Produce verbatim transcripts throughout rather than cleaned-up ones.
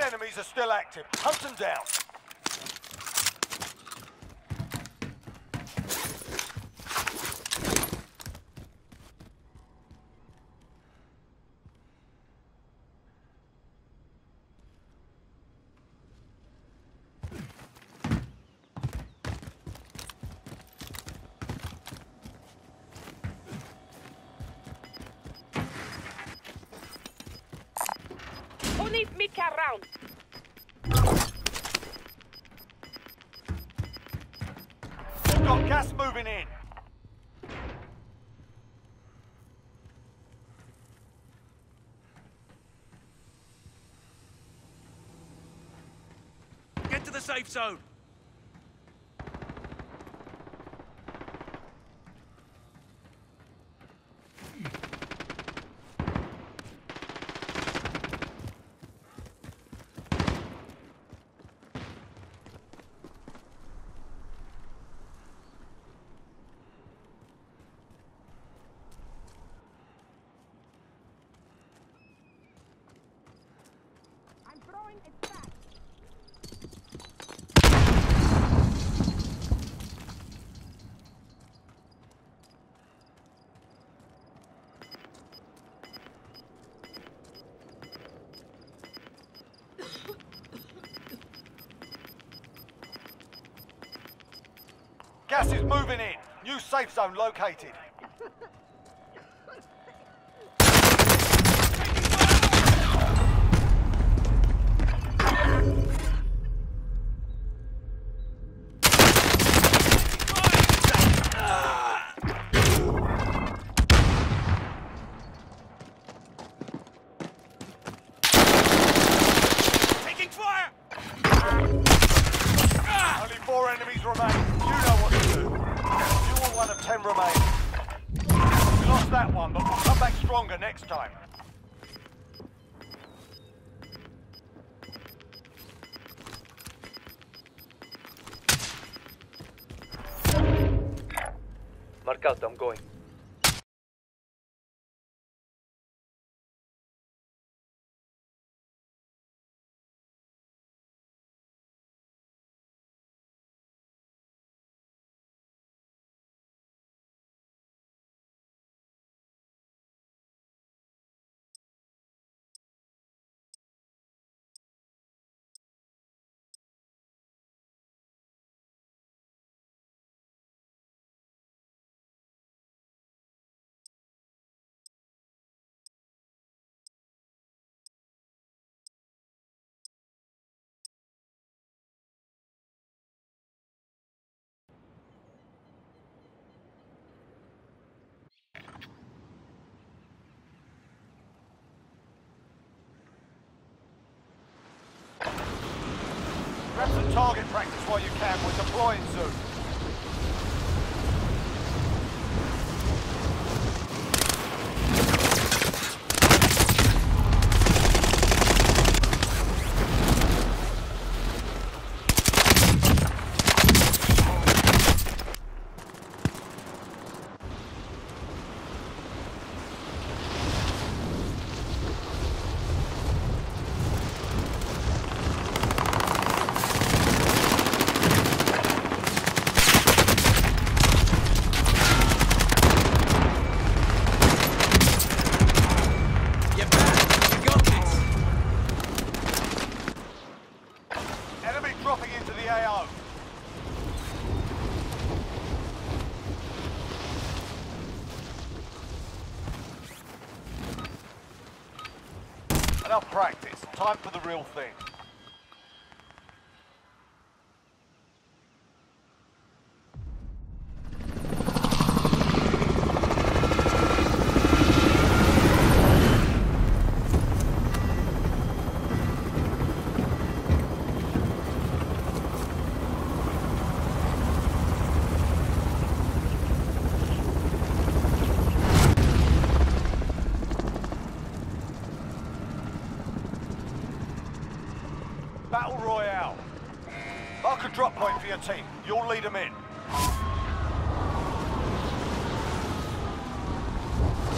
enemies are still active. Hunt them down. Who needs mid-car round? We've got gas moving in. Get to the safe zone. I'm throwing it back. Gas is moving in. New safe zone located. Taking fire! Only four enemies remain. You know what to do. You are one of ten remaining. We lost that one, but we'll come back stronger next time. Mark out, I'm going. Grab some target practice while you can. We're deploying soon. Get back! You got this! Enemy dropping into the A O. Enough practice. Time for the real thing. Battle Royale. Mark a drop point for your team. You'll lead them in.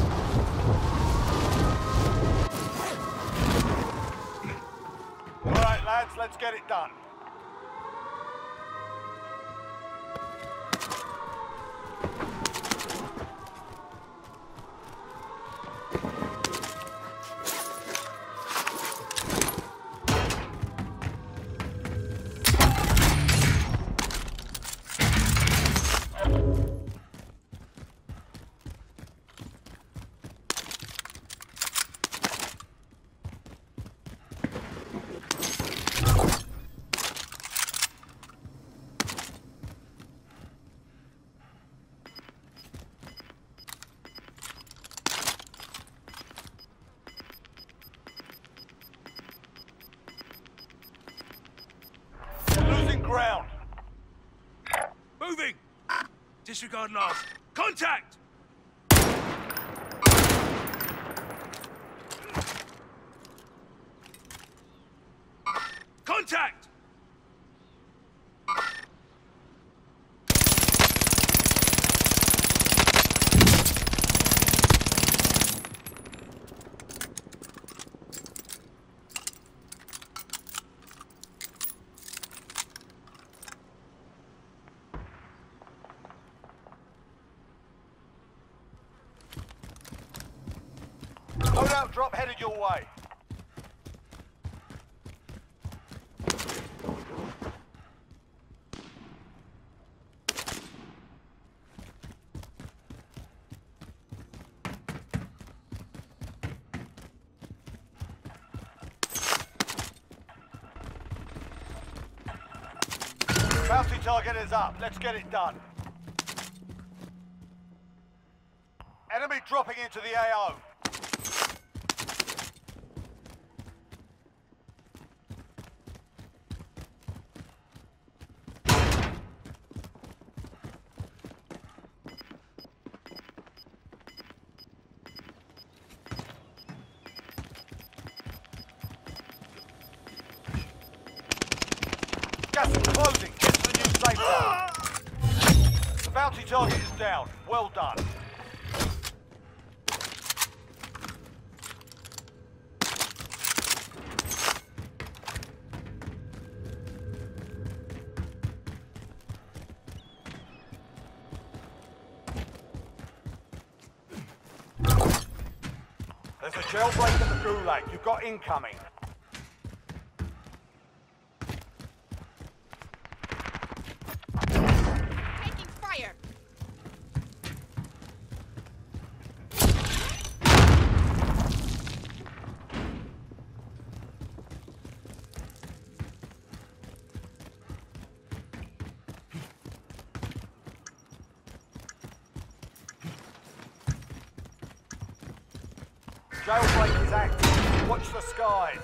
Well, let's get it done. Ground. Moving! Disregard last. Contact! Contact! Loadout drop headed your way. Bounty target is up. Let's get it done. Enemy dropping into the A O. Gas is closing. Get to the new safe zone. The bounty target is down. Well done. There's a jailbreak at the Gulag. You've got incoming. Taking fire. Jailbreak is active. Watch the skies.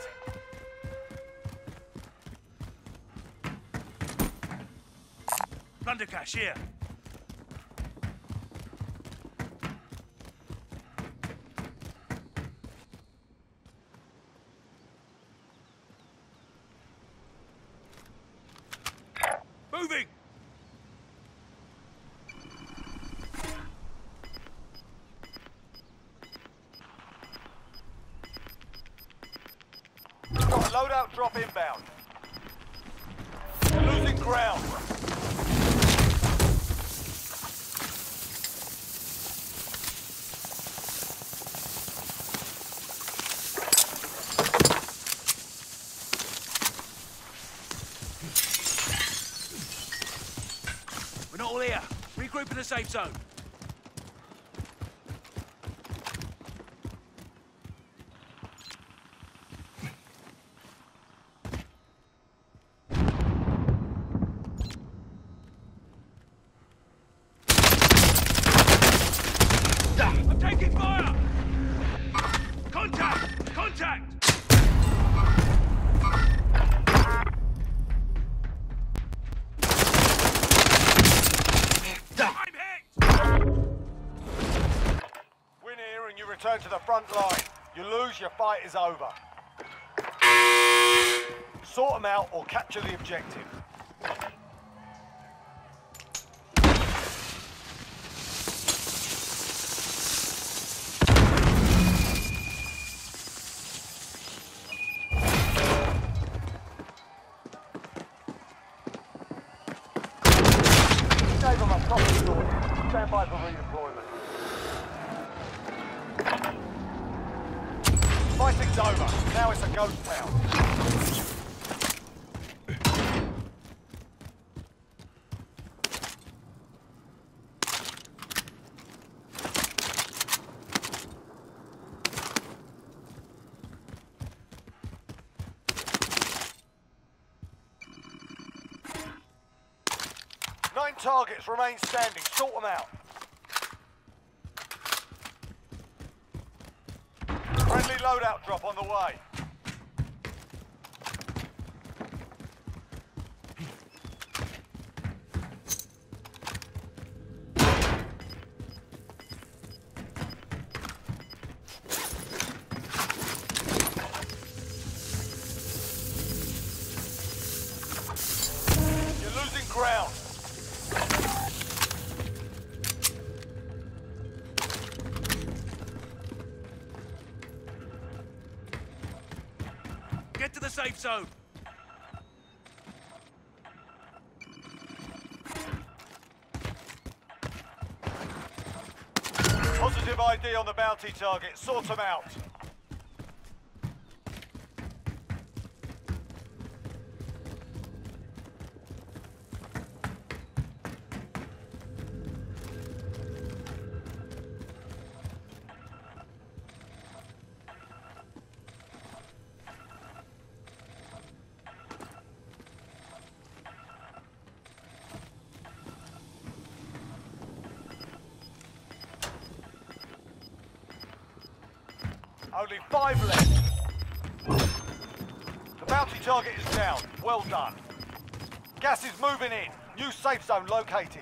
Thundercash here. Moving! Got a loadout drop inbound. Losing ground. We're not all here. Regroup in the safe zone. I'm taking fire! Contact! Contact! I'm hit! Win here and you return to the front line. You lose, your fight is over. Sort them out or capture the objective. stand by for redeployment. Fighting's over. Now it's a ghost town. Nine targets remain standing. Sort them out. Friendly loadout drop on the way. You're losing ground. Get to the safe zone. Positive I D on the bounty target. Sort them out. Only five left. The bounty target is down. Well done. Gas is moving in. New safe zone located.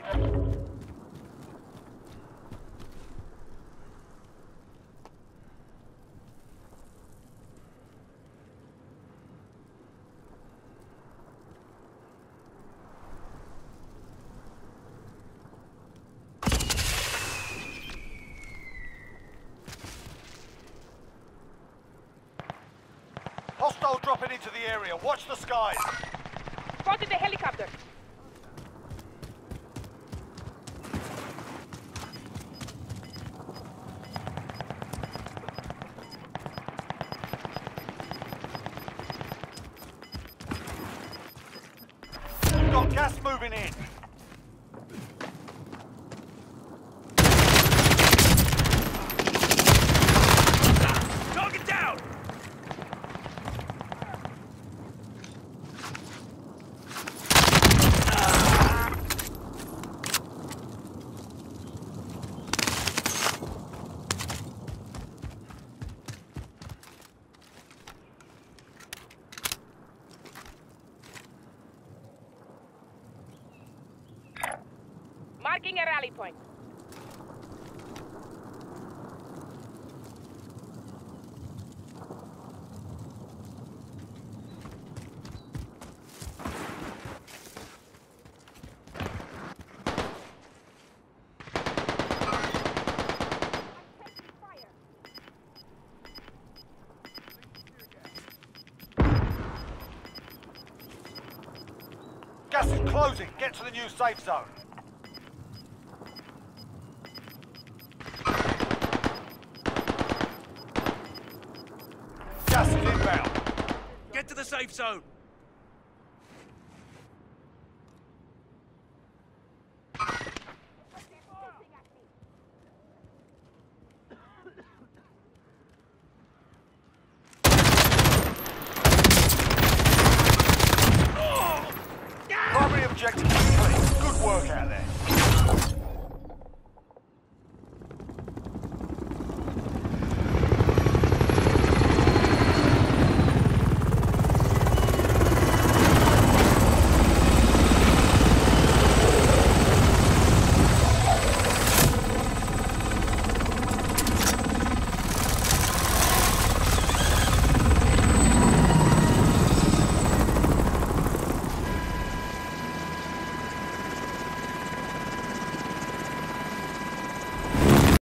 Hostile dropping into the area. Watch the skies. Spotted the helicopter. You've got gas moving in. Target down! Marking a rally point. Gas is closing. Get to the new safe zone. Gas is inbound. Get to the safe zone.